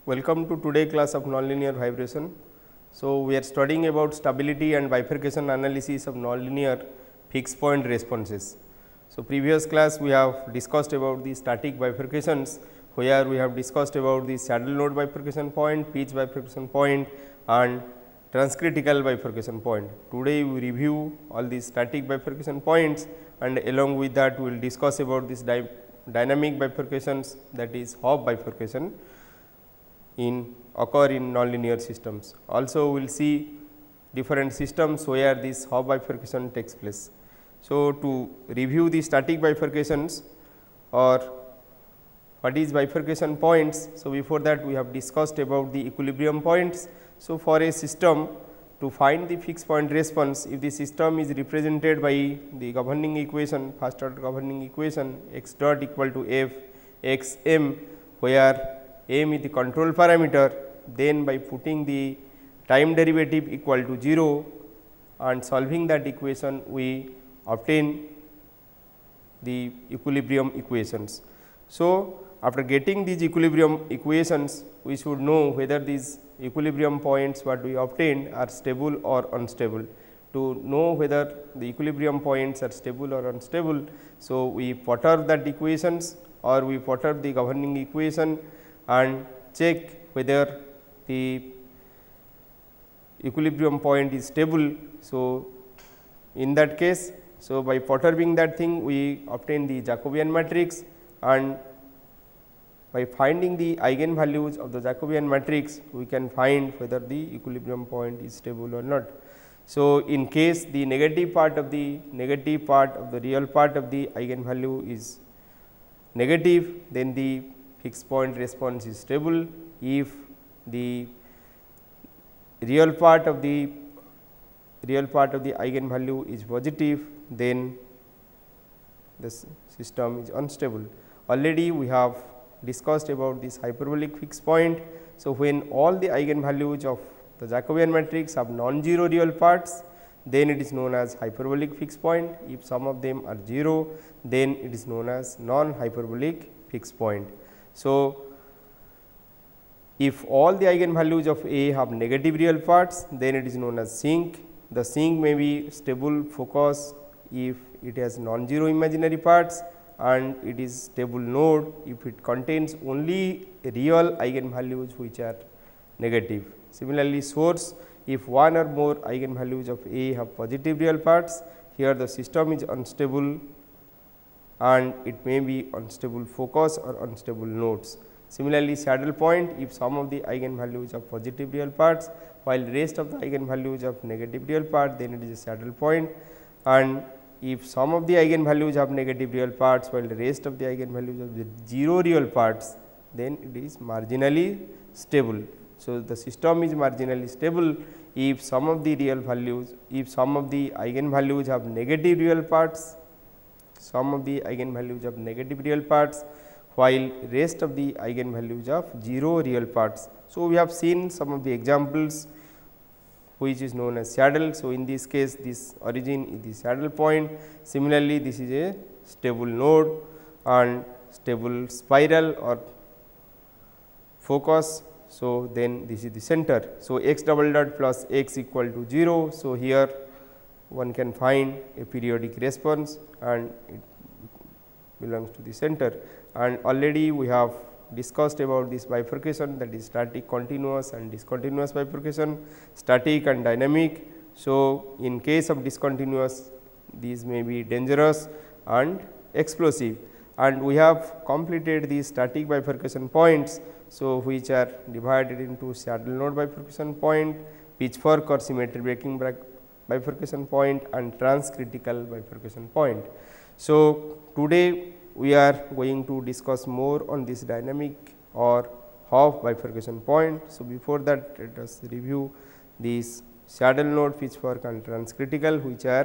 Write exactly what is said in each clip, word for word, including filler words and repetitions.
Welcome to today class of nonlinear vibration. So, we are studying about stability and bifurcation analysis of nonlinear fixed point responses. So, previous class we have discussed about the static bifurcations, where we have discussed about the saddle node bifurcation point, pitch bifurcation point and transcritical bifurcation point. Today we review all these static bifurcation points, and along with that we will discuss about this dy dynamic bifurcations, that is Hopf bifurcation in occur in nonlinear systems. Also we will see different systems where this Hopf bifurcation takes place. So, to review the static bifurcations or what is bifurcation points. So, before that we have discussed about the equilibrium points. So, for a system to find the fixed point response, if the system is represented by the governing equation, first order governing equation x dot equal to f x m, where m is the control parameter, then by putting the time derivative equal to zero and solving that equation, we obtain the equilibrium equations. So, after getting these equilibrium equations, we should know whether these equilibrium points what we obtained are stable or unstable. To know whether the equilibrium points are stable or unstable, so we perturb that equations or we perturb the governing equation and check whether the equilibrium point is stable. So, in that case, so by perturbing that thing, we obtain the Jacobian matrix, and by finding the eigenvalues of the Jacobian matrix, we can find whether the equilibrium point is stable or not. So, in case the negative part of the negative part of the real part of the eigenvalue is negative, then the fixed point response is stable. If the real part of the real part of the eigenvalue is positive, then the system is unstable. Already we have discussed about this hyperbolic fixed point. So, when all the eigenvalues of the Jacobian matrix have non-zero real parts, then it is known as hyperbolic fixed point. If some of them are zero, then it is known as non-hyperbolic fixed point. So, if all the eigenvalues of A have negative real parts, then it is known as sink. The sink may be stable focus if it has non-zero imaginary parts, and it is stable node if it contains only real eigenvalues which are negative. Similarly, source, if one or more eigenvalues of A have positive real parts, here the system is unstable and it may be unstable focus or unstable nodes. Similarly, saddle point, if some of the eigenvalues have positive real parts, while rest of the eigenvalues have negative real part, then it is a saddle point, and if some of the eigenvalues have negative real parts, while the rest of the eigenvalues have zero real parts, then it is marginally stable. So, the system is marginally stable if some of the real values, if some of the eigenvalues have negative real parts, some of the eigenvalues have negative real parts, while rest of the eigenvalues of zero real parts. So, we have seen some of the examples which is known as saddle. So, in this case this origin is the saddle point. Similarly, this is a stable node and stable spiral or focus. So, then this is the center. So, x double dot plus x equal to zero. So, here one can find a periodic response and it belongs to the center, and already we have discussed about this bifurcation, that is static, continuous and discontinuous bifurcation, static and dynamic. So, in case of discontinuous, these may be dangerous and explosive, and we have completed the static bifurcation points. So, which are divided into saddle node bifurcation point, pitchfork or symmetry breaking bifurcation point and transcritical bifurcation point. So, today we are going to discuss more on this dynamic or Hopf bifurcation point. So, before that, let us review these saddle node, pitchfork and transcritical, which are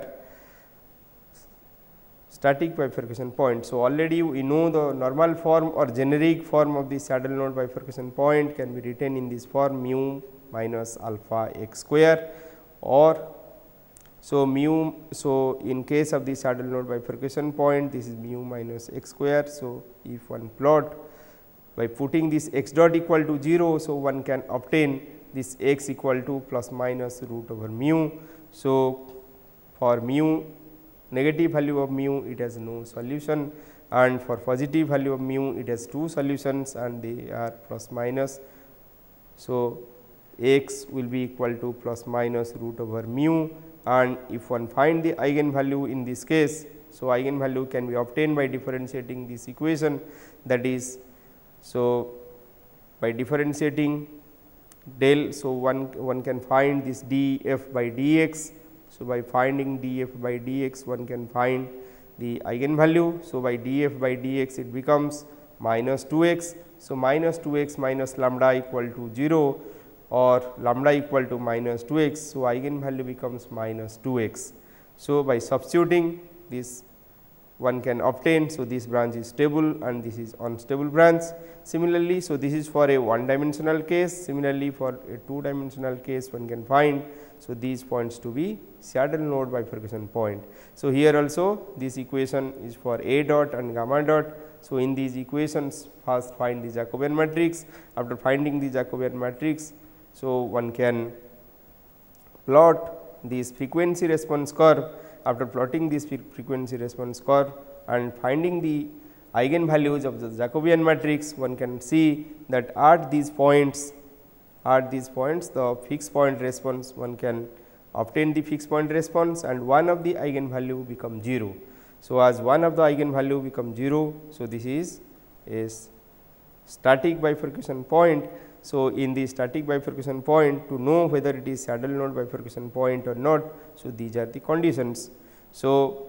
static bifurcation point. So, already we know the normal form or generic form of the saddle node bifurcation point can be written in this form mu minus alpha x square, or so mu. So, in case of the saddle node bifurcation point, this is mu minus x square. So, if one plot by putting this x dot equal to zero. So, one can obtain this x equal to plus minus root over mu. So, for mu negative value of mu it has no solution, and for positive value of mu it has two solutions and they are plus minus. So, x will be equal to plus minus root over mu, and if one find the eigenvalue in this case. So, eigenvalue can be obtained by differentiating this equation, that is, so by differentiating del. So, one, one can find this d f by d x. So, by finding d f by d x one can find the eigenvalue. So, by d f by d x it becomes minus two x. So, minus two x minus lambda equal to zero or lambda equal to minus two x. So, eigenvalue becomes minus two x. So, by substituting this one can obtain. So, this branch is stable and this is unstable branch. Similarly, so this is for a one dimensional case. Similarly, for a two dimensional case one can find. So, these points to be saddle node bifurcation point. So, here also this equation is for A dot and gamma dot. So, in these equations first find the Jacobian matrix. After finding the Jacobian matrix, so one can plot this frequency response curve. After plotting this frequency response curve and finding the eigenvalues of the Jacobian matrix, one can see that at these points, at these points the fixed point response, one can obtain the fixed point response and one of the eigenvalue become zero. So, as one of the eigenvalue become zero, so this is a static bifurcation point. So, in the static bifurcation point, to know whether it is saddle node bifurcation point or not, so these are the conditions. So,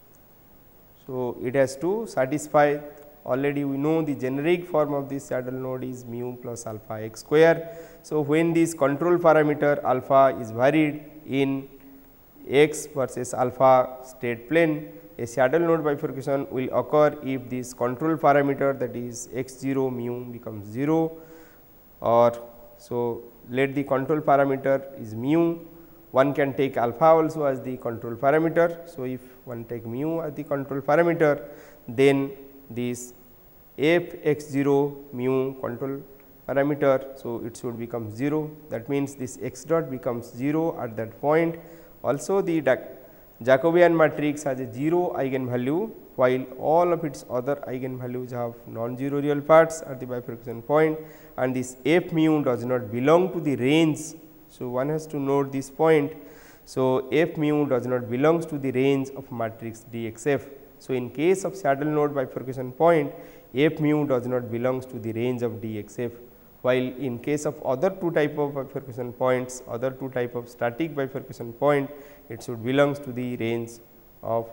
so it has to satisfy, already we know the generic form of this saddle node is mu plus alpha x square. So, when this control parameter alpha is varied in x versus alpha state plane, a saddle node bifurcation will occur if this control parameter, that is x zero mu becomes zero, or so let the control parameter is mu. One can take alpha also as the control parameter. So, if one take mu as the control parameter, then this f x zero mu control parameter, so it should become zero. That means, this x dot becomes zero at that point. Also, the Jacobian matrix has a zero eigenvalue, while all of its other eigenvalues have non-zero real parts at the bifurcation point, and this f mu does not belong to the range. So, one has to note this point. So, f mu does not belongs to the range of matrix D X F. So, in case of saddle node bifurcation point, f mu does not belongs to the range of D X F, while in case of other two type of bifurcation points, other two type of static bifurcation point, it should belongs to the range of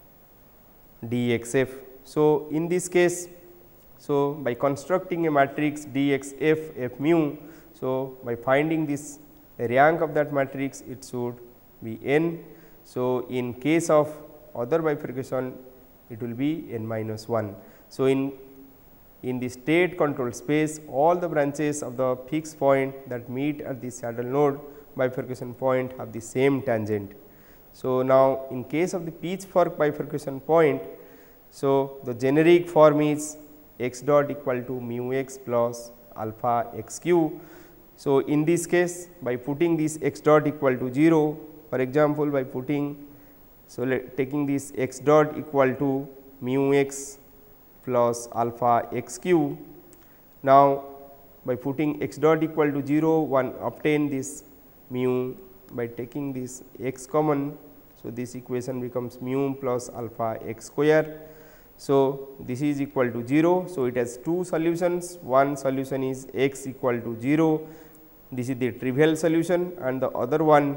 D X F. So, in this case, so by constructing a matrix D X F f mu, so by finding this rank of that matrix, it should be n. So, in case of other bifurcation, it will be n minus one. So, in in the state control space, all the branches of the fixed point that meet at the saddle node bifurcation point have the same tangent. So, now in case of the pitchfork bifurcation point, so the generic form is x dot equal to mu x plus alpha x q. So, in this case, by putting this x dot equal to zero, for example, by putting, so let taking this x dot equal to mu x plus alpha x q. Now, by putting x dot equal to zero, one obtain this mu by taking this x common. So, this equation becomes mu plus alpha x square. So, this is equal to zero. So, it has two solutions. One solution is x equal to zero. This is the trivial solution, and the other one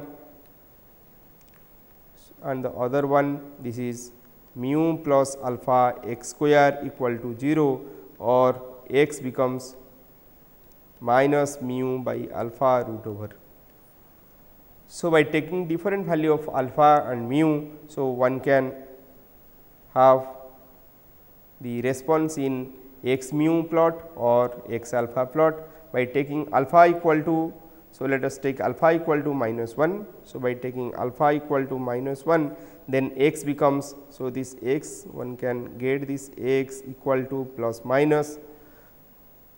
and the other one this is mu plus alpha x square equal to zero, or x becomes minus mu by alpha root over. So, by taking different value of alpha and mu, so one can have the response in x mu plot or x alpha plot. By taking alpha equal to, so let us take alpha equal to minus one. So, by taking alpha equal to minus one, then x becomes, so this x one can get this x equal to plus minus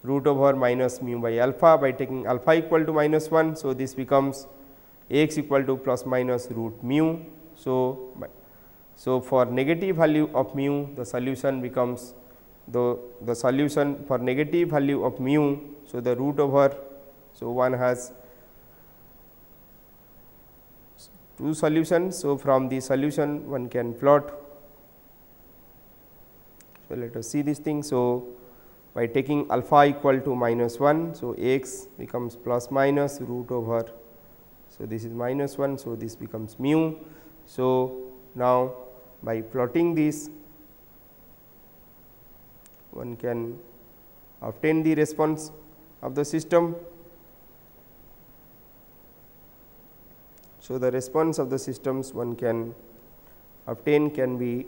root over minus mu by alpha by taking alpha equal to minus one. So, this becomes x equal to plus minus root mu. So, so for negative value of mu, the solution becomes the, the solution for negative value of mu. So, the root over, so one has two solutions. So, from the solution one can plot. So, let us see this thing. So, by taking alpha equal to minus one, so x becomes plus minus root over, so this is minus one. So, this becomes mu. So, now by plotting this, one can obtain the response of the system. So, the response of the systems one can obtain can be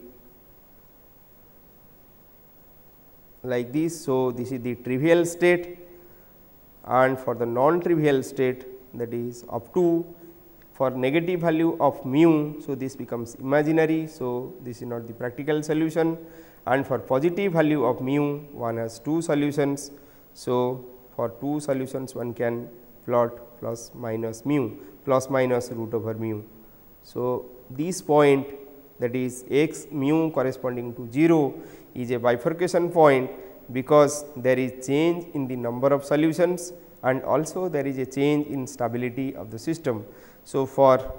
like this. So, this is the trivial state, and for the non-trivial state, that is up to for negative value of mu. So, this becomes imaginary. So, this is not the practical solution, and for positive value of mu one has two solutions. So, for two solutions one can plot plus minus mu, plus minus root over mu. So, this point, that is x mu corresponding to zero, is a bifurcation point, because there is change in the number of solutions and also there is a change in stability of the system. So, for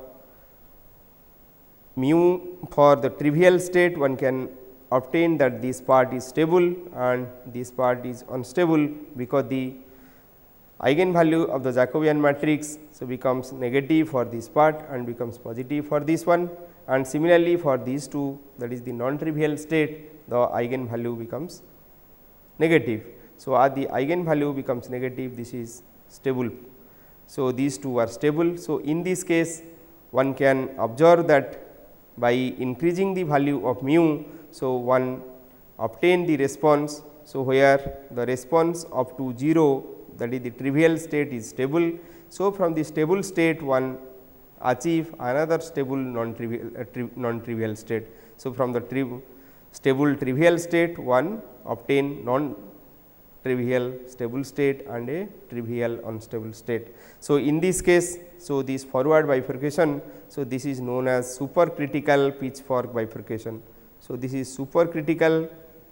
mu for the trivial state, one can obtain that this part is stable and this part is unstable, because the eigenvalue of the Jacobian matrix so becomes negative for this part and becomes positive for this one, and similarly for these two, that is the non-trivial state, the eigenvalue becomes negative. So, as the eigenvalue becomes negative, this is stable. So, these two are stable. So, in this case one can observe that by increasing the value of mu, so one obtain the response. So, where the response up to zero, that is the trivial state, is stable. So, from the stable state one achieve another stable non-trivial uh, tri non-trivial state. So, from the tri stable trivial state one obtain non-trivial stable state and a trivial unstable state. So, in this case, so this forward bifurcation, so this is known as supercritical pitchfork bifurcation. So, this is supercritical.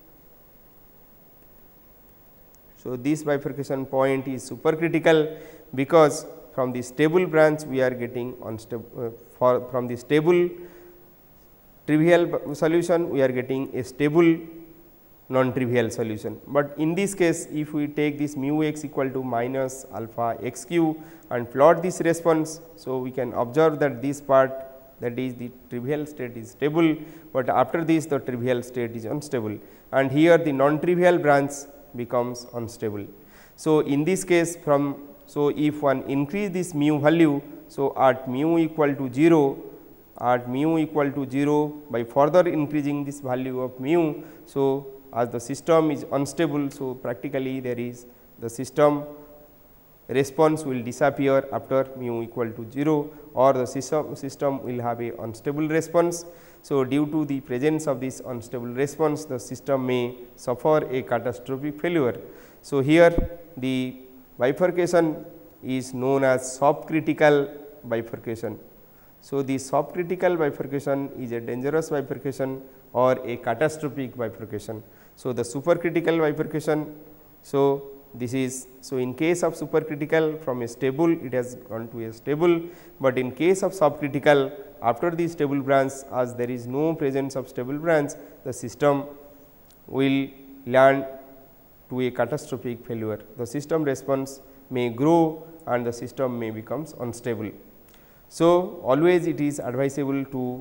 So, this bifurcation point is supercritical, because from the stable branch we are getting unstable uh, for from the stable trivial solution we are getting a stable non-trivial solution. But in this case, if we take this mu x equal to minus alpha x q and plot this response, so we can observe that this part, that is the trivial state, is stable, but after this the trivial state is unstable, and here the non-trivial branch becomes unstable. So, in this case from so if one increase this mu value, so at mu equal to zero, at mu equal to zero by further increasing this value of mu. So, as the system is unstable, so practically there is the system response will disappear after mu equal to zero, or the system, system will have a unstable response. So, due to the presence of this unstable response, the system may suffer a catastrophic failure. So, here the bifurcation is known as subcritical bifurcation. So, the subcritical bifurcation is a dangerous bifurcation or a catastrophic bifurcation. So, the supercritical bifurcation, so this is, so in case of supercritical, from a stable it has gone to a stable, but in case of subcritical, after the stable branch, as there is no presence of stable branch, the system will land to a catastrophic failure. The system response may grow and the system may becomes unstable. So, always it is advisable to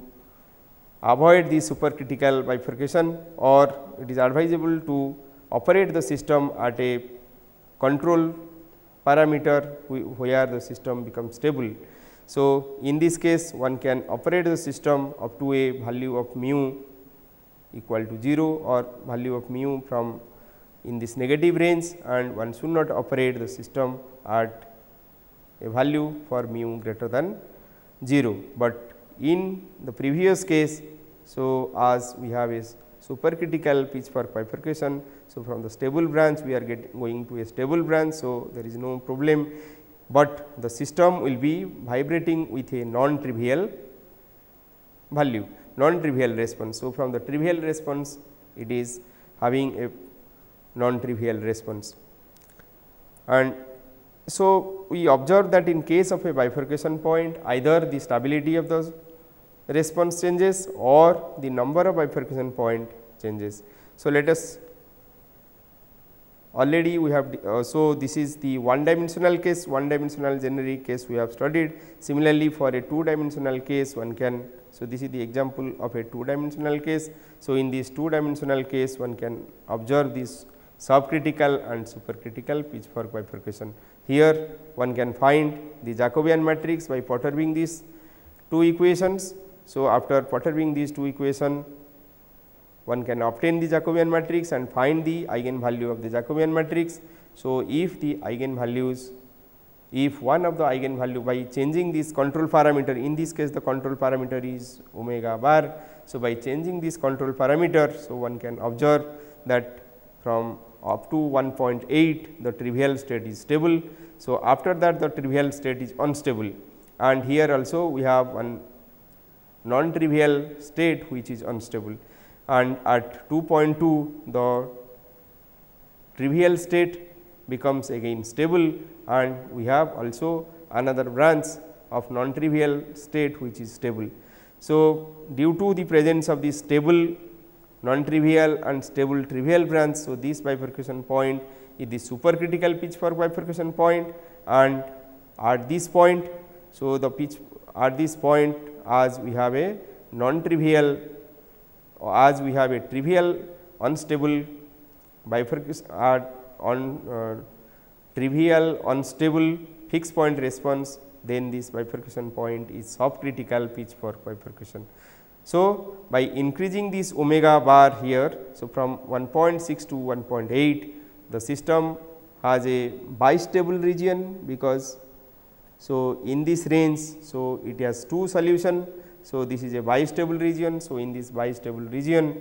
avoid the supercritical bifurcation, or it is advisable to operate the system at a control parameter where the system becomes stable. So, in this case one can operate the system up to a value of mu equal to zero or value of mu from in this negative range, and one should not operate the system at a value for mu greater than zero. But in the previous case, so as we have a supercritical pitchfork bifurcation. So, from the stable branch we are get going to a stable branch. So, there is no problem, but the system will be vibrating with a non trivial value, non trivial response. So, from the trivial response it is having a non trivial response. And so, we observe that in case of a bifurcation point, either the stability of the response changes or the number of bifurcation point changes. So, let us already we have uh, so this is the one dimensional case, one dimensional generic case we have studied. Similarly, for a two dimensional case one can, so this is the example of a two dimensional case. So, in this two dimensional case one can observe this subcritical and supercritical pitchfork bifurcation. Here one can find the Jacobian matrix by perturbing these two equations. So, after perturbing these two equations, one can obtain the Jacobian matrix and find the eigenvalue of the Jacobian matrix. So, if the eigenvalues, if one of the eigenvalue by changing this control parameter, in this case the control parameter is omega bar. So, by changing this control parameter, so one can observe that from up to one point eight the trivial state is stable. So, after that the trivial state is unstable, and here also we have one non trivial state which is unstable, and at two point two the trivial state becomes again stable, and we have also another branch of non trivial state which is stable. So, due to the presence of this stable non trivial and stable trivial branch, so this bifurcation point is the supercritical pitchfork bifurcation point, and at this point, so the pitch at this point as we have a non trivial, as we have a trivial unstable bifurcation at on uh, trivial unstable fixed point response, then this bifurcation point is subcritical pitchfork bifurcation. So, by increasing this omega bar here, so from one point six to one point eight, the system has a bistable region, because so in this range, so it has two solution. So, this is a bistable region. So, in this bistable region,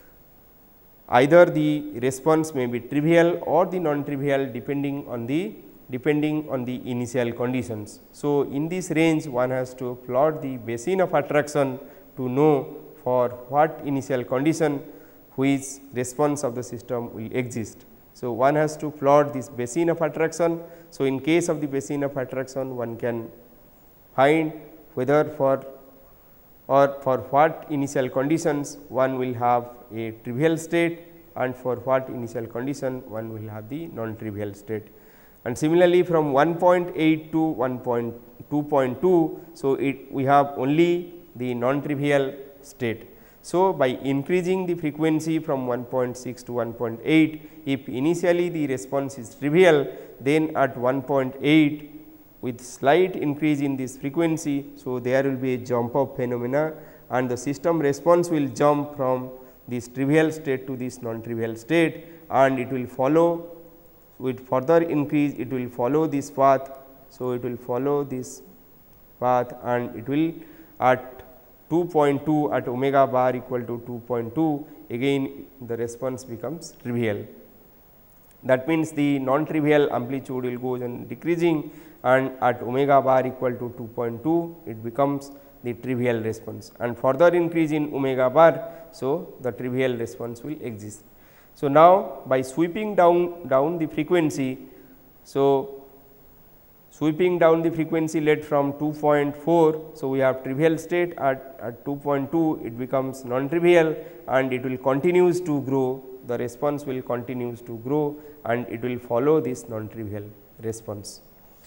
either the response may be trivial or the non trivial depending on the depending on the initial conditions. So, in this range one has to plot the basin of attraction to know for what initial condition which response of the system will exist. So, one has to plot this basin of attraction. So, in case of the basin of attraction, one can find whether for or for what initial conditions one will have a trivial state, and for what initial condition one will have the non trivial state. And similarly, from one point eight to one point two point two, so it we have only the non trivial state. So, by increasing the frequency from one point six to one point eight, if initially the response is trivial, then at one point eight with slight increase in this frequency, so there will be a jump up phenomena, and the system response will jump from this trivial state to this non trivial state, and it will follow with further increase, it will follow this path. So, it will follow this path, and it will at two point two at omega bar equal to two point two, again the response becomes trivial. That means, the non trivial amplitude will go on decreasing, and at omega bar equal to two point two it becomes the trivial response, and further increase in omega bar. So, the trivial response will exist. So, now by sweeping down down the frequency, so sweeping down the frequency led from two point four. So, we have trivial state at, at two point two, it becomes non trivial, and it will continues to grow, the response will continues to grow, and it will follow this non trivial response.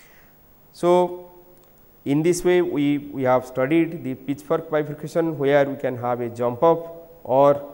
So, in this way we, we have studied the pitchfork bifurcation, where we can have a jump up, or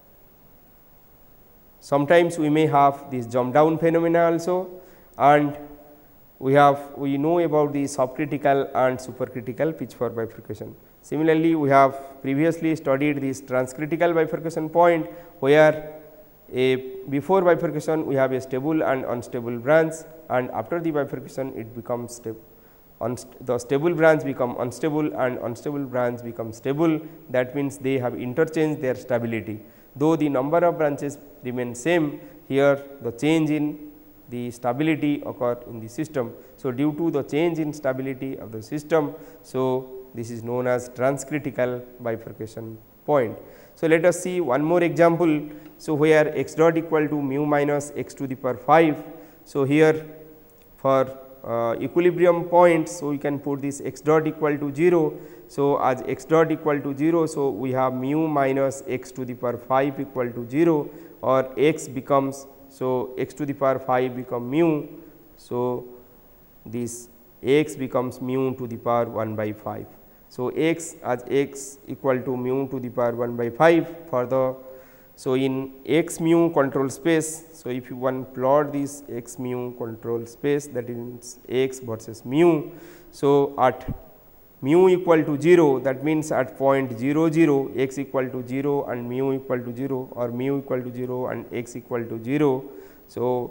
sometimes we may have this jump down phenomena also, and we have we know about the subcritical and supercritical pitchfork bifurcation. Similarly, we have previously studied this transcritical bifurcation point, where a before bifurcation we have a stable and unstable branch, and after the bifurcation it becomes stable. The stable branch become unstable and unstable branch become stable. That means, they have interchanged their stability. though the number of branches remain same, here the change in the stability occur in the system. So, due to the change in stability of the system, so this is known as transcritical bifurcation point. So, let us see one more example. So, where x dot equal to mu minus x to the power five. So, here for uh, equilibrium points, so we can put this x dot equal to zero. So, as x dot equal to zero, so we have mu minus x to the power five equal to zero, or x becomes, so x to the power five become mu. So, this x becomes mu to the power one by five. So, x as x equal to mu to the power one by five for the, so in x mu control space. So, if you one plot this x mu control space, that is x versus mu. So, at mu equal to zero, that means at point zero zero, x equal to zero and mu equal to zero, or mu equal to zero and x equal to zero. So,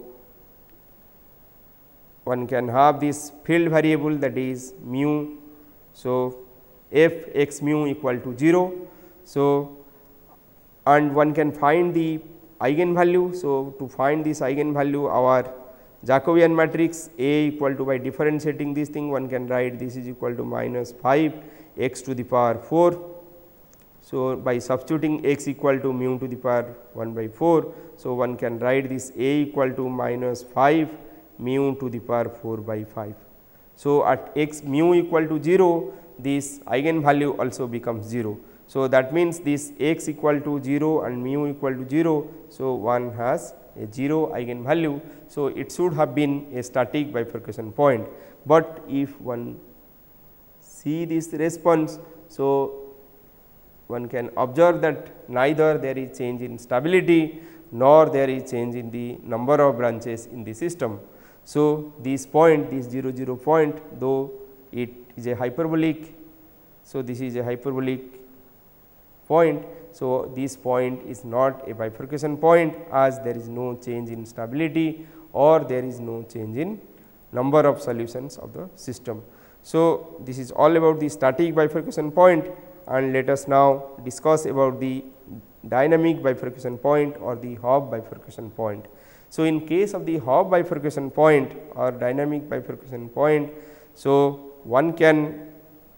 one can have this field variable, that is mu. So, f x mu equal to zero. So, and one can find the eigenvalue. So, to find this eigenvalue, our Jacobian matrix A equal to, by differentiating this thing, one can write this is equal to minus five x to the power four. So, by substituting x equal to mu to the power one by four. So, one can write this A equal to minus five mu to the power four by five. So, at x mu equal to zero, this eigenvalue also becomes zero. So, that means this x equal to zero and mu equal to zero. So, one has a zero eigenvalue. So, it should have been a static bifurcation point, but if one see this response, so one can observe that neither there is change in stability nor there is change in the number of branches in the system. So, this point, this zero zero point, though it is a hyperbolic, so this is a hyperbolic point. So, this point is not a bifurcation point, as there is no change in stability or there is no change in number of solutions of the system. So, this is all about the static bifurcation point, and let us now discuss about the dynamic bifurcation point or the Hopf bifurcation point. So, in case of the Hopf bifurcation point or dynamic bifurcation point, so one can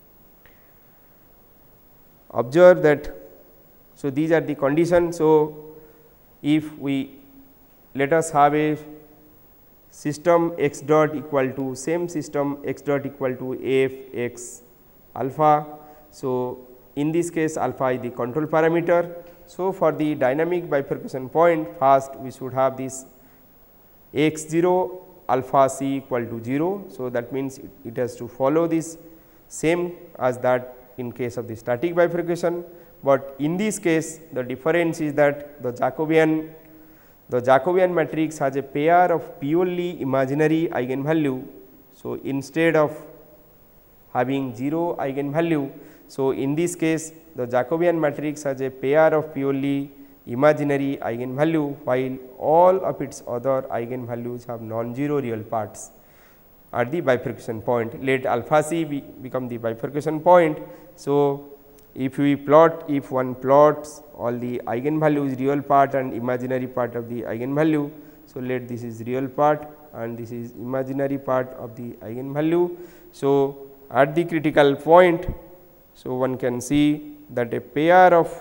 observe that, so these are the conditions. So, if we let us have a system x dot equal to, same system x dot equal to f x alpha. So, in this case alpha is the control parameter. So, for the dynamic bifurcation point, first we should have this x zero alpha c equal to zero. So, that means it, it has to follow this same as that in case of the static bifurcation, but in this case the difference is that the Jacobian the Jacobian matrix has a pair of purely imaginary eigenvalue. So, instead of having zero eigenvalue, so in this case the Jacobian matrix has a pair of purely imaginary eigenvalue, while all of its other eigenvalues have non-zero real parts at the bifurcation point. Let alpha c be become the bifurcation point. So, if we plot, if one plots all the eigenvalues, real part and imaginary part of the eigenvalue. So, let this is real part and this is imaginary part of the eigenvalue. So, at the critical point, so one can see that a pair of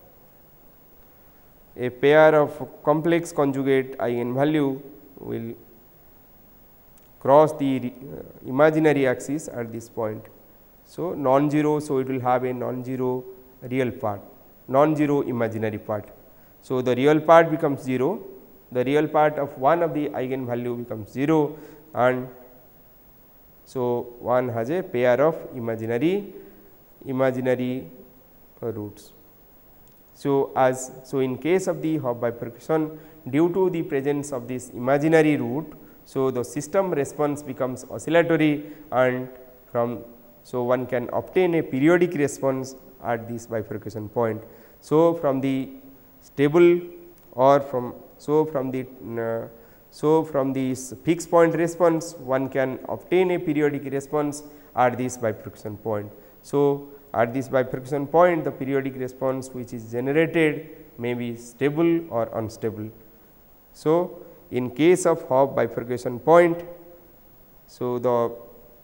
a pair of complex conjugate eigenvalue will cross the uh, imaginary axis at this point. So, non-zero, so it will have a non-zero real part, non-zero imaginary part. So, the real part becomes zero, the real part of one of the eigenvalue becomes zero, and so one has a pair of imaginary imaginary uh, roots. So, as so in case of the Hopf bifurcation, due to the presence of this imaginary root, so the system response becomes oscillatory, and from so one can obtain a periodic response at this bifurcation point. So, from the stable or from so from the uh, so from this fixed point response, one can obtain a periodic response at this bifurcation point. So, at this bifurcation point, the periodic response which is generated may be stable or unstable. So, in case of Hopf bifurcation point, so the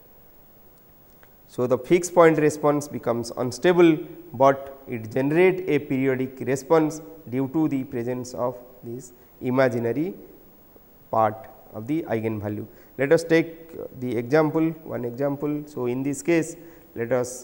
so the fixed point response becomes unstable, but it generate a periodic response due to the presence of this imaginary part of the eigenvalue. Let us take the example, one example. So, in this case, let us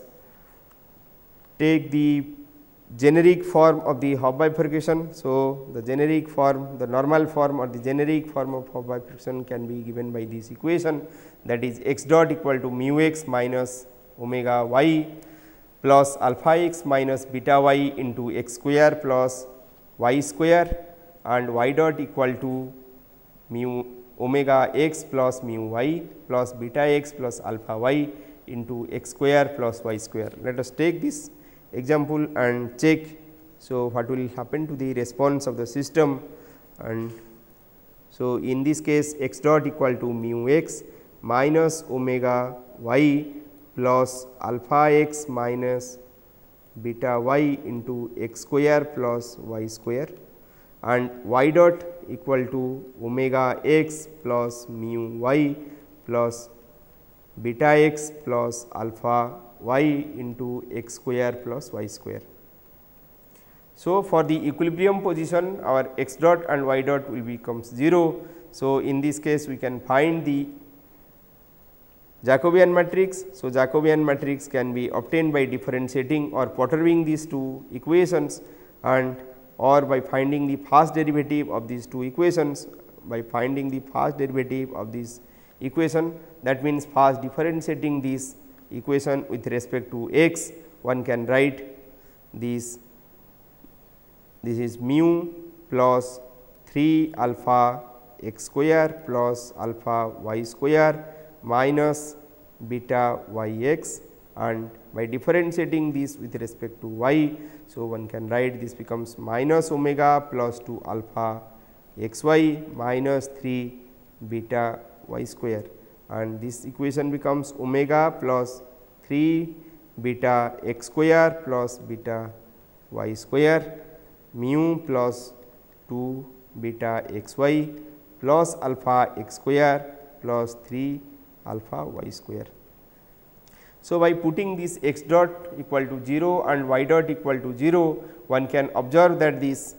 take the generic form of the Hopf bifurcation. So, the generic form, the normal form or the generic form of Hopf bifurcation can be given by this equation, that is x dot equal to mu x minus omega y plus alpha x minus beta y into x square plus y square, and y dot equal to mu omega x plus mu y plus beta x plus alpha y into x square plus y square. Let us take this example and check. So, what will happen to the response of the system, and so in this case x dot equal to mu x minus omega y plus alpha x minus beta y into x square plus y square, and y dot equal to omega x plus mu y plus beta x plus alpha y into x square plus y square. So, for the equilibrium position, our x dot and y dot will becomes zero. So, in this case we can find the Jacobian matrix. So, Jacobian matrix can be obtained by differentiating or perturbing these two equations, and or by finding the first derivative of these two equations. By finding the first derivative of this equation, that means first differentiating this equation with respect to x, one can write this, this is mu plus three alpha x square plus alpha y square minus beta y x, and by differentiating this with respect to y. So, one can write this becomes minus omega plus two alpha x y minus three beta y square, and this equation becomes omega plus three beta x square plus beta y square mu plus two beta x y plus alpha x square plus three alpha y square. So, by putting this x dot equal to zero and y dot equal to zero, one can observe that this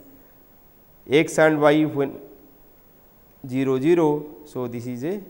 x and y when zero zero. So, this is a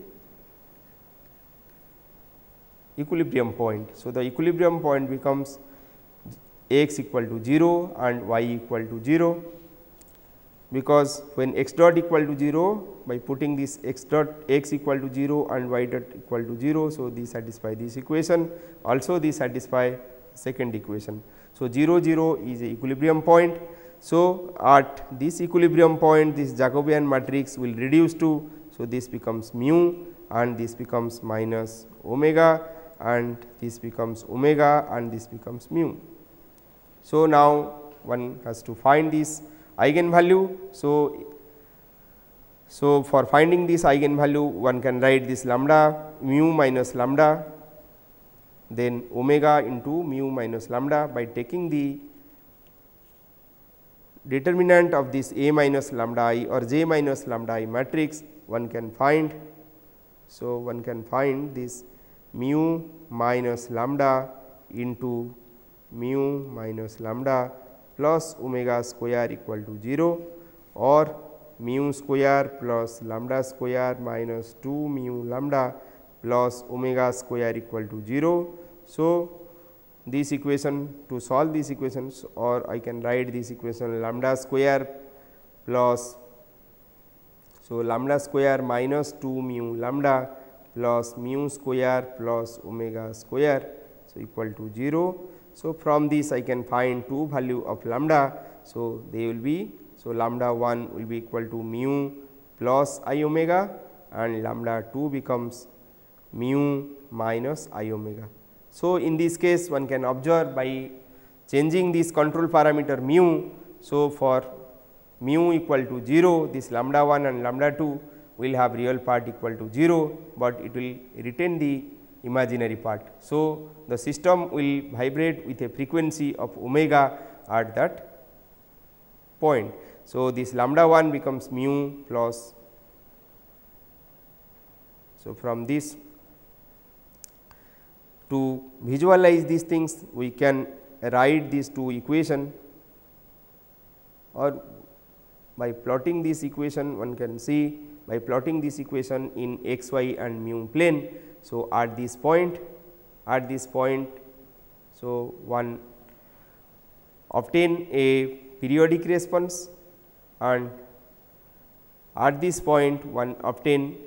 equilibrium point. So, the equilibrium point becomes x equal to zero and y equal to zero, because when x dot equal to zero, by putting this x dot x equal to zero and y dot equal to zero. So, these satisfy this equation, also these satisfy second equation. So, zero zero is a equilibrium point. So, at this equilibrium point, this Jacobian matrix will reduce to, so this becomes mu and this becomes minus omega and this becomes omega and this becomes mu. So, now one has to find this eigenvalue. So, so for finding this eigenvalue, one can write this lambda mu minus lambda, then omega into mu minus lambda. By taking the determinant of this A minus lambda I or J minus lambda I matrix, one can find. So, one can find this mu minus lambda into mu minus lambda plus omega square equal to zero, or mu square plus lambda square minus two mu lambda plus omega square equal to zero. So, this equation, to solve these equations, or I can write this equation lambda square plus, so lambda square minus two mu lambda plus mu square plus omega square, so equal to zero. So, from this I can find two value of lambda. So, they will be, so lambda one will be equal to mu plus I omega and lambda two becomes mu minus I omega. So, in this case one can observe by changing this control parameter mu. So, for mu equal to zero, this lambda one and lambda two will have real part equal to zero, but it will retain the imaginary part. So, the system will vibrate with a frequency of omega at that point. So, this lambda one becomes mu plus. So, from this to visualize these things, we can write these two equation, or by plotting this equation one can see by plotting this equation in x, y and mu plane. So, at this point at this point, so one obtain a periodic response, and at this point one obtain.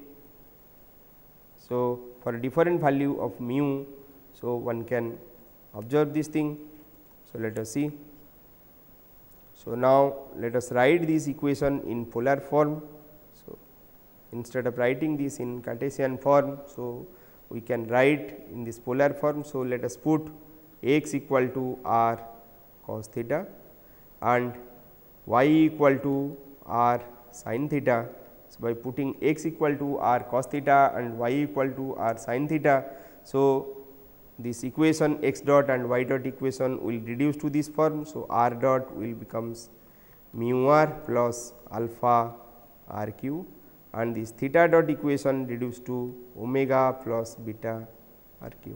So, for a different value of mu, so one can observe this thing. So, let us see. So, now let us write this equation in polar form. So, instead of writing this in Cartesian form, so we can write in this polar form. So, let us put x equal to r cos theta and y equal to r sin theta. So, by putting x equal to r cos theta and y equal to r sin theta, so this equation x dot and y dot equation will reduce to this form. So, r dot will becomes mu r plus alpha r q, and this theta dot equation reduced to omega plus beta r q.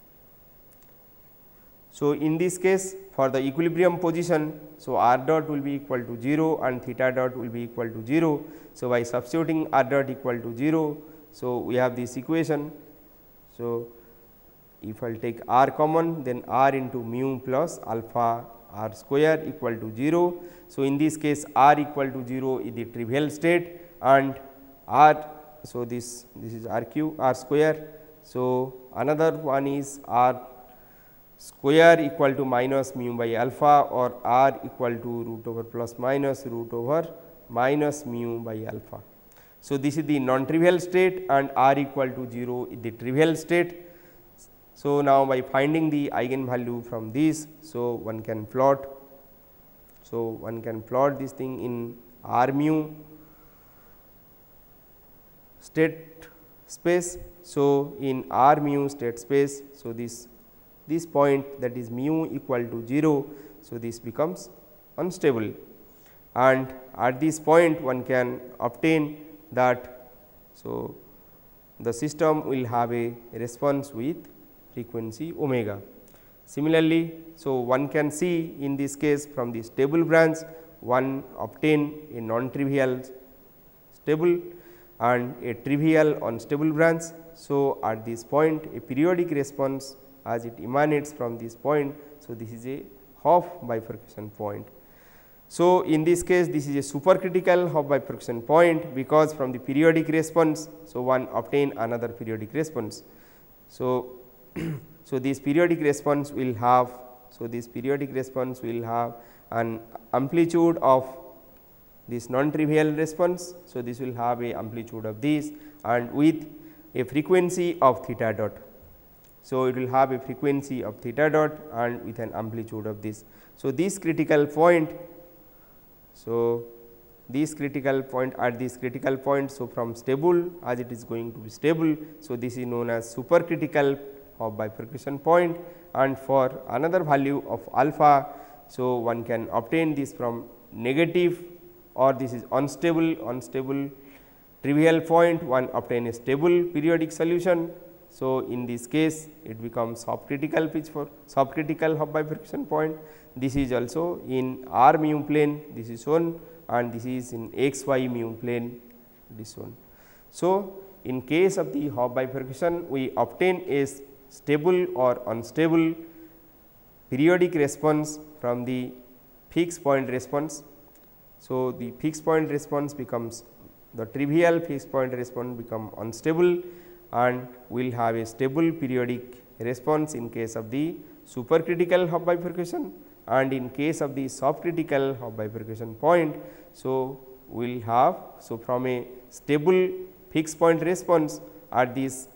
So, in this case for the equilibrium position, so r dot will be equal to zero and theta dot will be equal to zero. So, by substituting r dot equal to zero, so we have this equation. So, if I will take r common, then r into mu plus alpha r square equal to zero. So, in this case r equal to zero is the trivial state, and r, so this this is r q r square. So, another one is r square equal to minus mu by alpha, or r equal to root over plus minus root over minus mu by alpha. So, this is the non-trivial state and r equal to zero is the trivial state. So, now by finding the eigenvalue from this, so one can plot. So, one can plot this thing in R mu state space. So, in R mu state space, so this this point, that is mu equal to zero. So, this becomes unstable, and at this point one can obtain that. So, the system will have a response with frequency omega. Similarly, so one can see in this case from the stable branch one obtain a non-trivial stable and a trivial unstable branch. So, at this point a periodic response as it emanates from this point. So, this is a Hopf bifurcation point. So, in this case this is a supercritical Hopf bifurcation point, because from the periodic response, so one obtain another periodic response. So, so this periodic response will have, so this periodic response will have an amplitude of this non-trivial response. So, this will have a amplitude of this and with a frequency of theta dot. So, it will have a frequency of theta dot and with an amplitude of this. So, this critical point, so this critical point at this critical point, so from stable, as it is going to be stable. So, this is known as supercritical Hopf bifurcation point, and for another value of alpha. So, one can obtain this from negative, or this is unstable unstable trivial point, one obtain a stable periodic solution. So, in this case it becomes subcritical pitch for subcritical Hopf bifurcation point. This is also in R mu plane, this is shown, and this is in x y mu plane, this shown. So, in case of the Hopf bifurcation, we obtain a stable or unstable periodic response from the fixed point response. So, the fixed point response becomes the trivial fixed point response become unstable, and we will have a stable periodic response in case of the supercritical Hopf bifurcation, and in case of the subcritical Hopf bifurcation point. So, we will have, so from a stable fixed point response at this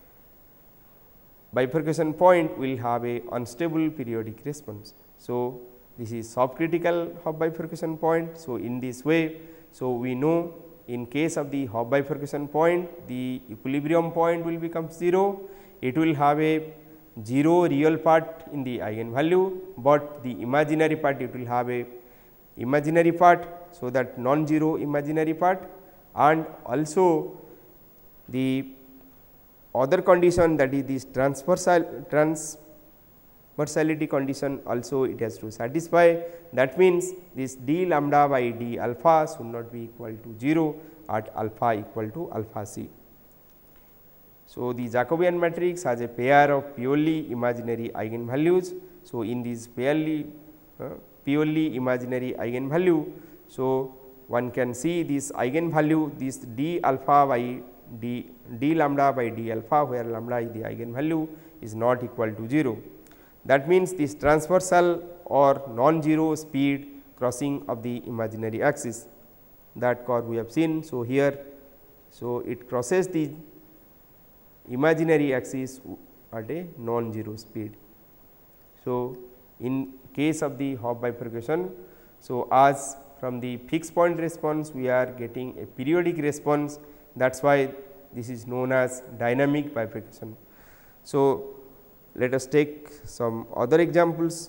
bifurcation point, we will have a unstable periodic response. So, this is subcritical Hopf bifurcation point. So, in this way, so we know in case of the Hopf bifurcation point, the equilibrium point will become zero. It will have a zero real part in the eigenvalue, but the imaginary part it will have a imaginary part. So, that non-zero imaginary part, and also the other condition, that is this transversal transversality condition also it has to satisfy. That means, this d lambda by d alpha should not be equal to zero at alpha equal to alpha c. So, the Jacobian matrix has a pair of purely imaginary eigenvalues. So, in this purely uh, purely imaginary eigenvalue, so one can see this eigenvalue, this d alpha by d d lambda by d alpha, where lambda is the eigenvalue, is not equal to zero. That means, this transversal or non-zero speed crossing of the imaginary axis, that curve we have seen. So, here, so it crosses the imaginary axis at a non-zero speed. So, in case of the Hopf bifurcation, so as from the fixed point response we are getting a periodic response, that is why this is known as dynamic bifurcation. So, let us take some other examples.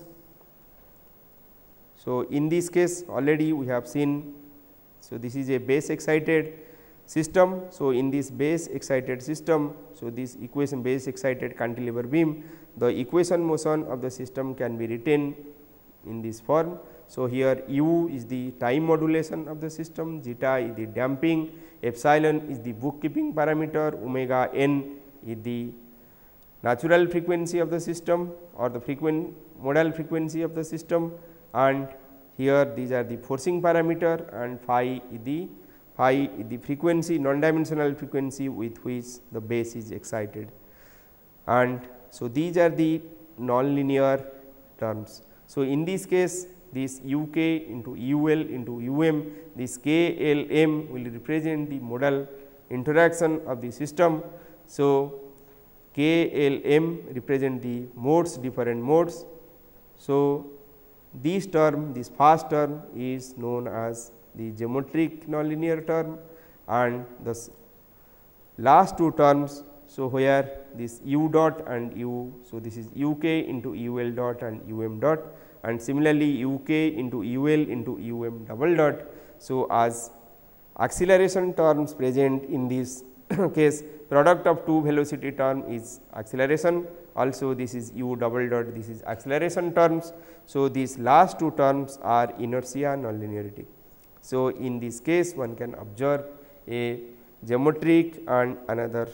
So, in this case already we have seen, so this is a base excited system. So, in this base excited system, so this equation base excited cantilever beam, the equation motion of the system can be written in this form. So, here u is the time modulation of the system, zeta is the damping, epsilon is the bookkeeping parameter, omega n is the natural frequency of the system or the frequent modal frequency of the system, and here these are the forcing parameter, and phi is the phi is the frequency, non-dimensional frequency with which the base is excited. And so, these are the non-linear terms. So, in this case this u k into u l into u m, this k l m will represent the modal interaction of the system. So, k l m represent the modes, different modes. So, this term, this first term is known as the geometric nonlinear term, and the last two terms. So, where this u dot and u, so this is u k into u l dot and u m dot, and similarly u k into u l into u m double dot. So, as acceleration terms present in this case, product of two velocity term is acceleration, also this is u double dot, this is acceleration terms. So, these last two terms are inertia nonlinearity. So, in this case one can observe a geometric and another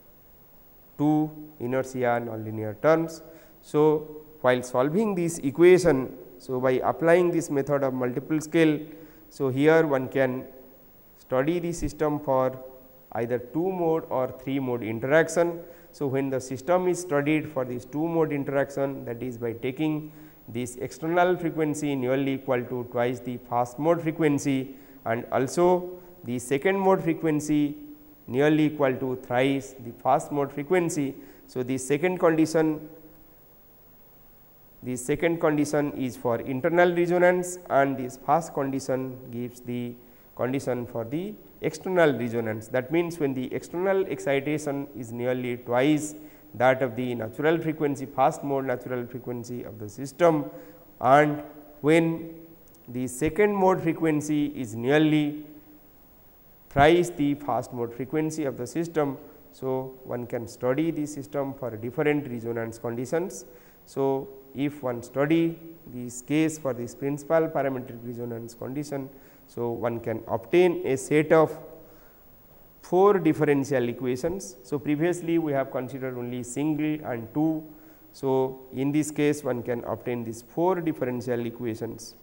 two inertia nonlinear terms. So, while solving this equation, so by applying this method of multiple scale, so here one can study the system for either two mode or three mode interaction. So, when the system is studied for this two mode interaction, that is by taking this external frequency nearly equal to twice the first mode frequency, and also the second mode frequency nearly equal to thrice the first mode frequency. So, the second condition the second condition is for internal resonance, and this first condition gives the condition for the external resonance. That means, when the external excitation is nearly twice that of the natural frequency, first mode natural frequency of the system, and when the second mode frequency is nearly thrice the first mode frequency of the system. So, one can study the system for different resonance conditions. So, if one study this case for this principal parametric resonance condition, so one can obtain a set of four differential equations. So, previously we have considered only single and two. So, in this case one can obtain these four differential equations.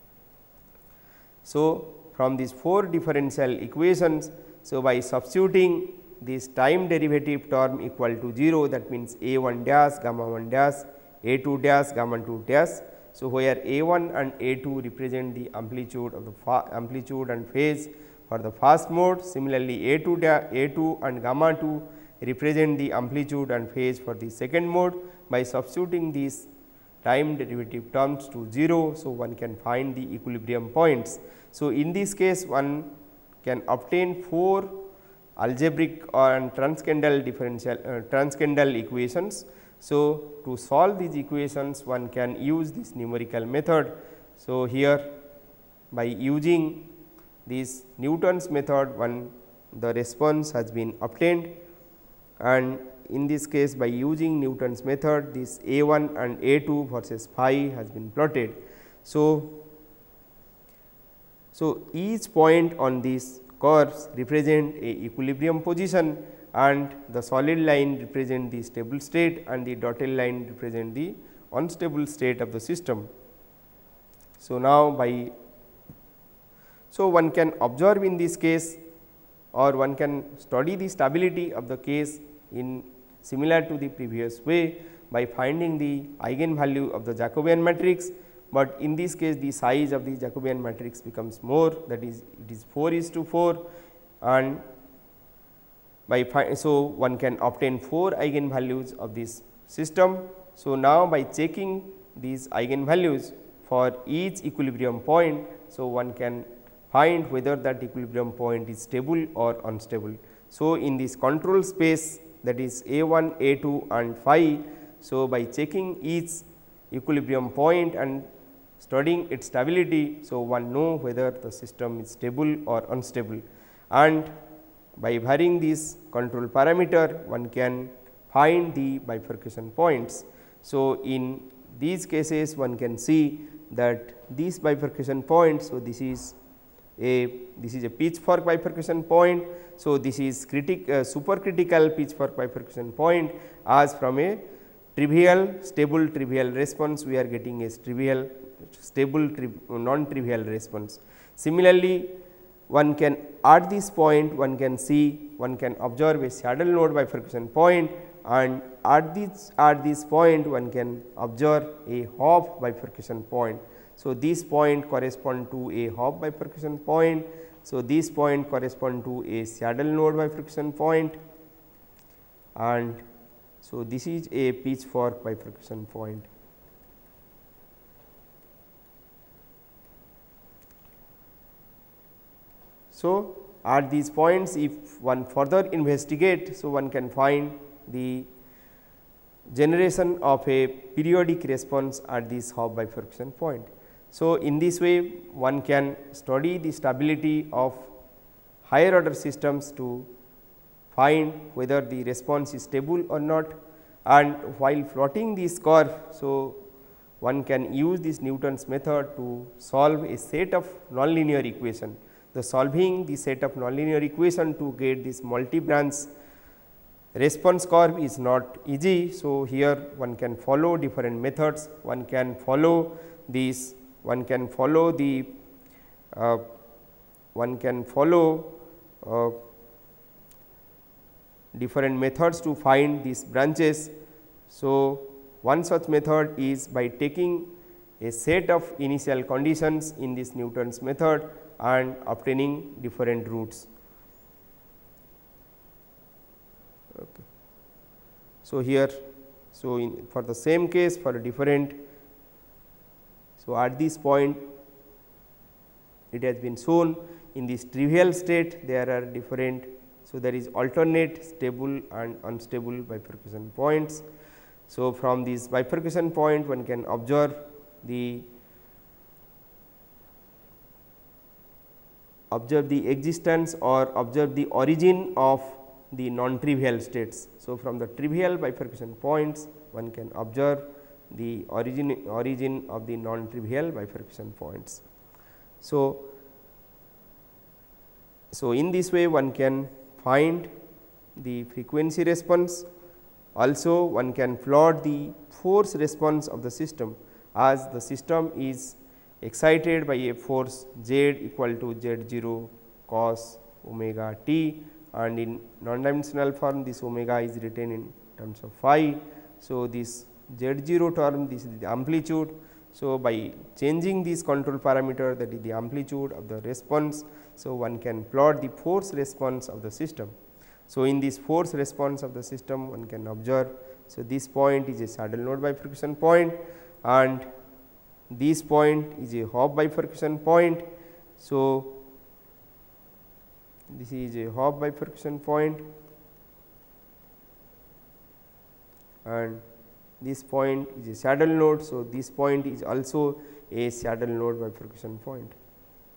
So, from these four differential equations, so by substituting this time derivative term equal to zero, that means a one dash gamma one dash, a two dash gamma two dash. So, where a one and a two represent the amplitude of the amplitude and phase for the first mode, similarly a two a two and gamma two represent the amplitude and phase for the second mode. By substituting these time derivative terms to zero, so one can find the equilibrium points. So, in this case one can obtain four algebraic or transcendal differential uh, transcendal equations. So, to solve these equations one can use this numerical method. So, here by using this Newton's method, one the response has been obtained, and in this case by using Newton's method, this A one and A two versus phi has been plotted. So, so each point on these curves represent a equilibrium position, and the solid line represent the stable state and the dotted line represent the unstable state of the system. So, now by so one can observe in this case, or one can study the stability of the case in similar to the previous way by finding the eigenvalue of the Jacobian matrix, but in this case the size of the Jacobian matrix becomes more, that is it is four is to four, and by find, so one can obtain four eigenvalues of this system. So, now by checking these eigenvalues for each equilibrium point, so one can find whether that equilibrium point is stable or unstable. So, in this control space, that is A one, A two and phi. So, by checking each equilibrium point and studying its stability, so one know whether the system is stable or unstable, and by varying this control parameter one can find the bifurcation points. So, in these cases one can see that these bifurcation points, so this is a this is a pitchfork bifurcation point. So, this is critic uh, supercritical pitchfork bifurcation point, as from a trivial stable trivial response we are getting a trivial stable tri non trivial response. Similarly, one can at this point one can see one can observe a saddle node bifurcation point, and at this at this point one can observe a Hopf bifurcation point. So, this point correspond to a Hopf bifurcation point. So, this point correspond to a saddle node bifurcation point, and so this is a pitchfork bifurcation point. So, at these points if one further investigate, so one can find the generation of a periodic response at this Hopf bifurcation point. So, in this way one can study the stability of higher order systems to find whether the response is stable or not, and while plotting this curve. So, one can use this Newton's method to solve a set of nonlinear equation. The solving the set of nonlinear equation to get this multi branch response curve is not easy. So, here one can follow different methods, one can follow these one can follow the uh, one can follow uh, different methods to find these branches. So, one such method is by taking a set of initial conditions in this Newton's method and obtaining different roots. Okay. So, here so in for the same case for a different. So, at this point it has been shown in this trivial state there are different. So, there is alternate stable and unstable bifurcation points. So, from this bifurcation point one can observe the observe the existence or observe the origin of the non-trivial states. So, from the trivial bifurcation points one can observe the origin origin of the non-trivial bifurcation points. So, so in this way one can find the frequency response. Also one can plot the force response of the system, as the system is excited by a force z equal to z zero cos omega t, and in non-dimensional form this omega is written in terms of phi. So, this z zero term, this is the amplitude. So, by changing this control parameter, that is the amplitude of the response. So, one can plot the force response of the system. So, in this force response of the system one can observe. So, this point is a saddle node bifurcation point, and this point is a Hopf bifurcation point. So, this is a Hopf bifurcation point, and this point is a saddle node. So, this point is also a saddle node bifurcation point.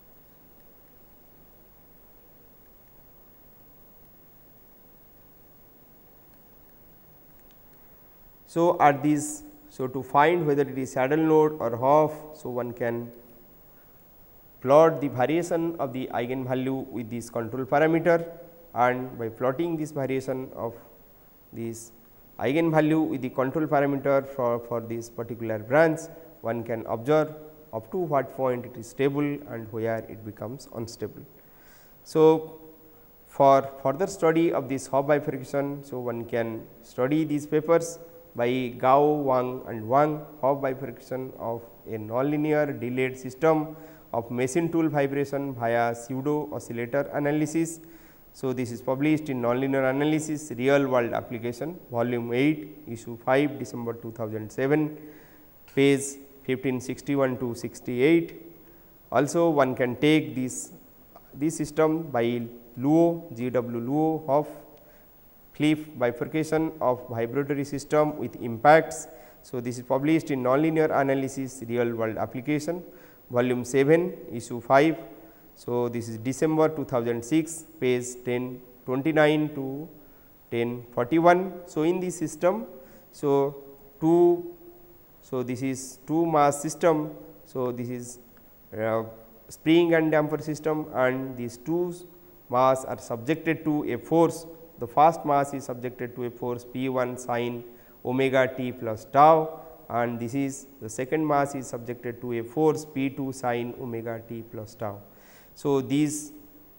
So, at these, so to find whether it is saddle node or Hopf, so one can plot the variation of the eigenvalue with this control parameter, and by plotting this variation of this eigenvalue with the control parameter for, for this particular branch, one can observe up to what point it is stable and where it becomes unstable. So, for further study of this Hopf bifurcation, so one can study these papers by Gao, Wang and Wang, Hopf bifurcation of a nonlinear delayed system of machine tool vibration via pseudo oscillator analysis. So, this is published in Nonlinear Analysis Real World Application, volume eight, issue five, December two thousand seven, page fifteen sixty-one to sixty-eight. Also, one can take this this system by Luo, G W Luo, Hopf flip bifurcation of vibratory system with impacts. So, this is published in Nonlinear Analysis Real World Application, volume seven, issue five. So, this is December two thousand six, page ten twenty-nine to ten forty-one. So, in this system, so two, so this is two mass system. So, this is uh, spring and damper system, and these two mass are subjected to a force. The first mass is subjected to a force P one sin omega t plus tau, and this is the second mass is subjected to a force P two sin omega t plus tau. So, these,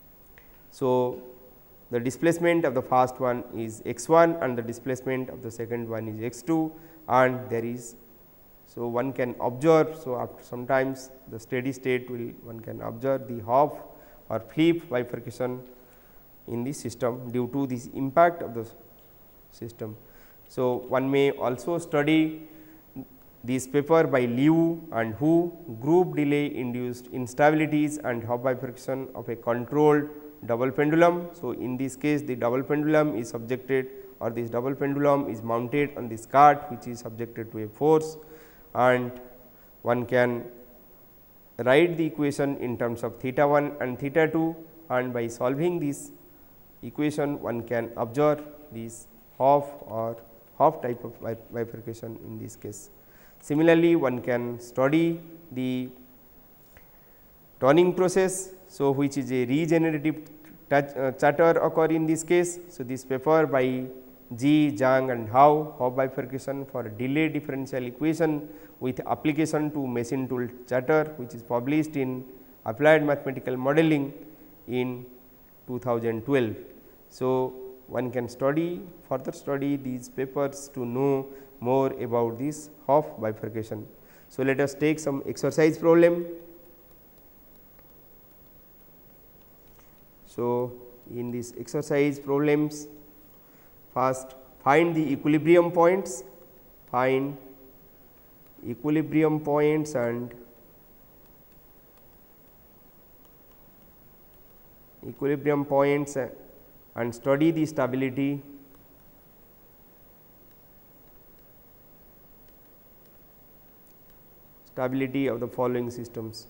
so the displacement of the first one is x one and the displacement of the second one is x two, and there is, so one can observe. So, after sometimes the steady state will one can observe the Hopf or flip bifurcation in the system due to this impact of the system. So, one may also study this paper by Liu and Hu, group delay induced instabilities and Hopf bifurcation of a controlled double pendulum. So, in this case the double pendulum is subjected, or this double pendulum is mounted on this cart which is subjected to a force, and one can write the equation in terms of theta one and theta two, and by solving this equation one can observe this Hopf or Hopf type of bifurcation in this case. Similarly, one can study the turning process, so which is a regenerative touch, uh, chatter occur in this case. So, this paper by Ji, Zhang and Hao, Hopf bifurcation for delay differential equation with application to machine tool chatter, which is published in Applied Mathematical Modeling in two thousand twelve. So, one can study further study these papers to know more about this Hopf bifurcation. So, let us take some exercise problem. So, in this exercise problems, first find the equilibrium points, find equilibrium points and equilibrium points and study the stability stability of the following systems.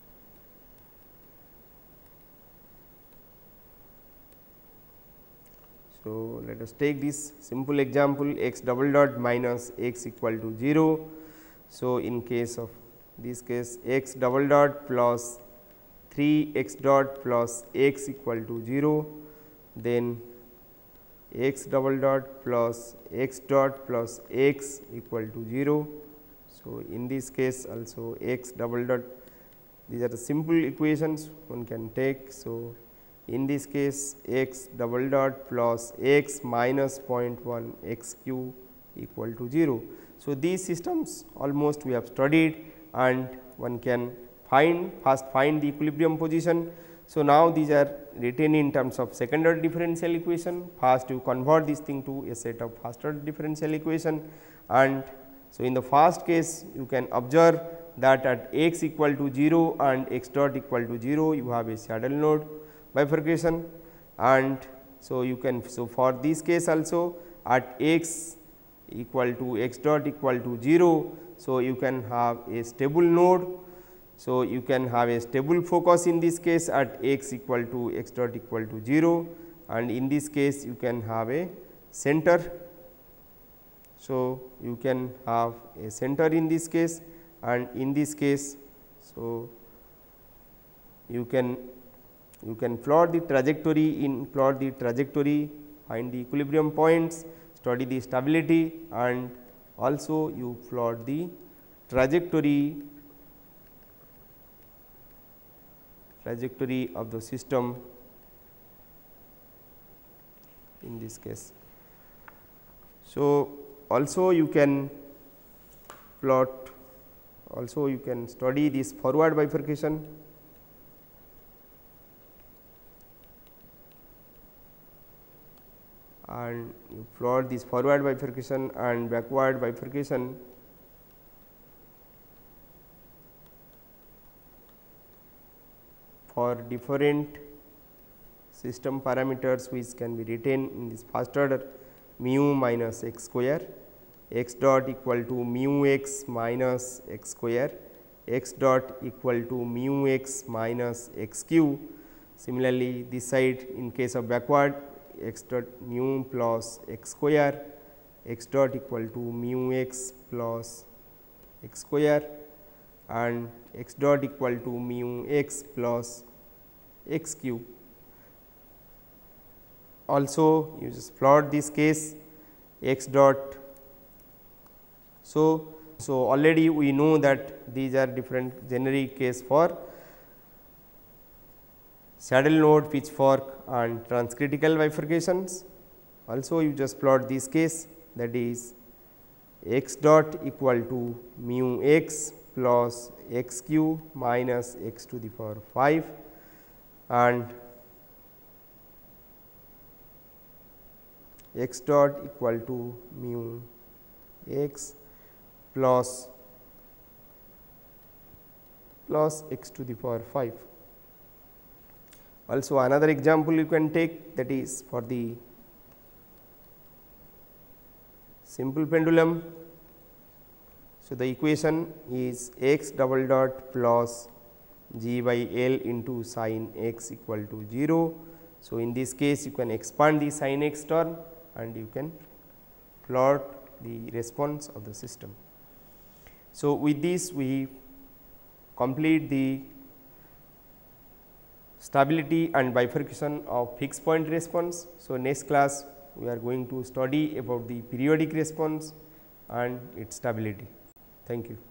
So, let us take this simple example x double dot minus x equal to zero. So, in case of this case x double dot plus three x dot plus x equal to zero, then x double dot plus x dot plus x equal to zero. So, in this case also x double dot, these are the simple equations one can take. So, in this case x double dot plus x minus zero point one x cube equal to zero. So, these systems almost we have studied, and one can find first find the equilibrium position. So, now these are written in terms of second order differential equation. First you convert this thing to a set of first order differential equation, and so in the first case you can observe that at x equal to zero and x dot equal to zero you have a saddle node bifurcation, and so you can, so for this case also at x equal to x dot equal to zero. So, you can have a stable node. So, you can have a stable focus in this case at x equal to x dot equal to zero, and in this case you can have a center. So, you can have a center in this case, and in this case, so you can you can plot the trajectory in plot the trajectory, find the equilibrium points, study the stability, and also you plot the trajectory trajectory of the system in this case. So, also you can plot, also you can study this forward bifurcation, and you plot this forward bifurcation and backward bifurcation for different system parameters which can be written in this first order, mu minus x square, x dot equal to mu x minus x square, x dot equal to mu x minus x cube. Similarly, this side in case of backward, x dot mu plus x square, x dot equal to mu x plus x square, and x dot equal to mu x plus x cube. Also, you just plot this case x dot. So, so already we know that these are different generic case for saddle node, pitchfork, and transcritical bifurcations. Also, you just plot this case, that is x dot equal to mu x plus x cube minus x to the power five, and x dot equal to mu x plus plus x to the power five. Also, another example you can take, that is for the simple pendulum. So, the equation is x double dot plus g by L into sin x equal to zero. So, in this case you can expand the sin x term and you can plot the response of the system. So, with this we complete the stability and bifurcation of fixed point response. So, next class we are going to study about the periodic response and its stability. Thank you.